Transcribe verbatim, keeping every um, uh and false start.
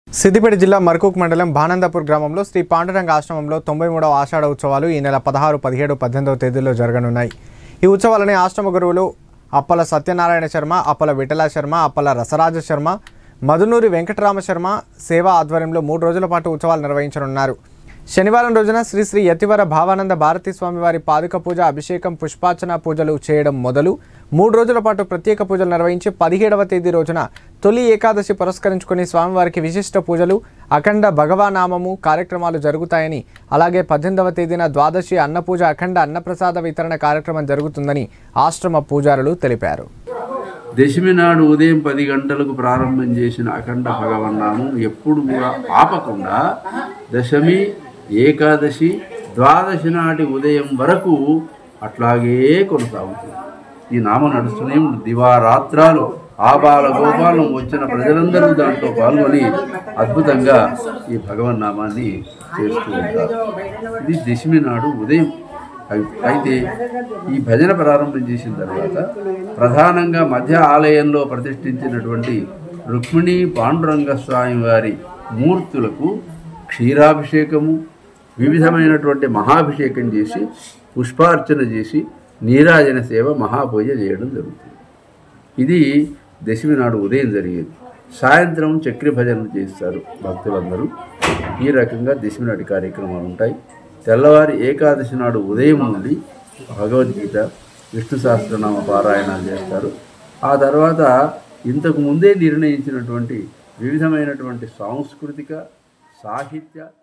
సిద్దిపేట జిల్లా మర్కూక్ మండలం భానందపూర్ గ్రామంలో శ్రీ పాండురంగ ఆశ్రమంలో తొంభై మూడవ ఆషాఢ ఉత్సవాలు ఈ నెల పదహారు పదిహేడు పద్దెనిమిదవ తేదీల్లో జరగనున్నాయి. ఈ ఉత్సవాలని ఆశ్రమ గురువులు అప్పల సత్యనారాయణ శర్మ, అప్పల విఠల శర్మ, అప్పల రసరాజ శర్మ, మధునూరి వెంకటరామ శర్మ సేవా ఆధ్వర్యంలో మూడు రోజుల పాటు ఉత్సవాలు నిర్వహించనున్నారు. శనివారం రోజున శ్రీ శ్రీ యతివర భావానంద భారతీ స్వామి వారి పాదుక పూజ, అభిషేకం, పుష్పార్చన పూజలు చేయడం మొదలు మూడు రోజుల పాటు ప్రత్యేక పూజలు నిర్వహించి పదిహేడవ తేదీ రోజున తొలి ఏకాదశి పురస్కరించుకుని స్వామివారికి విశిష్ట పూజలు, అఖండ భగవానామము కార్యక్రమాలు జరుగుతాయని, అలాగే పద్దెనిమిదవ తేదీన ద్వాదశి అన్నపూజ, అఖండ అన్నప్రసాద వితరణ కార్యక్రమం జరుగుతుందని ఆశ్రమ పూజారులు తెలిపారు. దశమి నాడు ఉదయం పది గంటలకు ప్రారంభం చేసిన అఖండ భగవన్నామం ఎప్పుడు కూడా ఆపకుండా దశమి, ఏకాదశి, ద్వాదశి నాటి ఉదయం వరకు అట్లాగే కొనసాగుతుంది. ఈ నామం నడుస్తూనే దివారాత్రాలు ఆబాల గోపాలం వచ్చిన ప్రజలందరూ దాంట్లో పాల్గొని అద్భుతంగా ఈ భగవన్నామాన్ని చేస్తూ ఉంటారు. ఇది దశమి నాడు ఉదయం. అయితే ఈ భజన ప్రారంభం చేసిన తర్వాత ప్రధానంగా మధ్య ఆలయంలో ప్రతిష్ఠించినటువంటి రుక్మిణీ పాండురంగ స్వామి వారి మూర్తులకు క్షీరాభిషేకము, వివిధమైనటువంటి మహాభిషేకం చేసి పుష్పార్చన చేసి నీరాజన సేవ, మహాపూజ చేయడం జరుగుతుంది. ఇది దశమి నాడు ఉదయం జరిగేది. సాయంత్రం చక్రి భజనలు చేస్తారు భక్తులందరూ. ఈ రకంగా దశమి నాటి కార్యక్రమాలు ఉంటాయి. తెల్లవారి ఏకాదశి నాడు ఉదయం నుండి భగవద్గీత, విష్ణు సహస్రనామ పారాయణాలు చేస్తారు. ఆ తర్వాత ఇంతకు ముందే నిర్ణయించినటువంటి వివిధమైనటువంటి సాంస్కృతిక, సాహిత్య